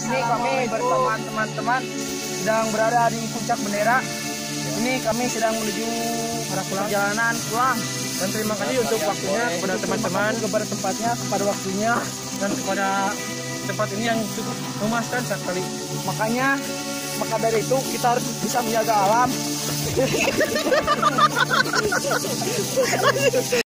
sini kami bersama teman-teman sedang berada di puncak bendera. Ini kami sedang menuju perjalanan pulang. Dan terima kasih untuk waktunya kepada teman-teman, kepada tempatnya, kepada waktunya, dan kepada tempat ini yang cukup memuaskan sekali. Maka dari itu kita harus bisa menjaga alam.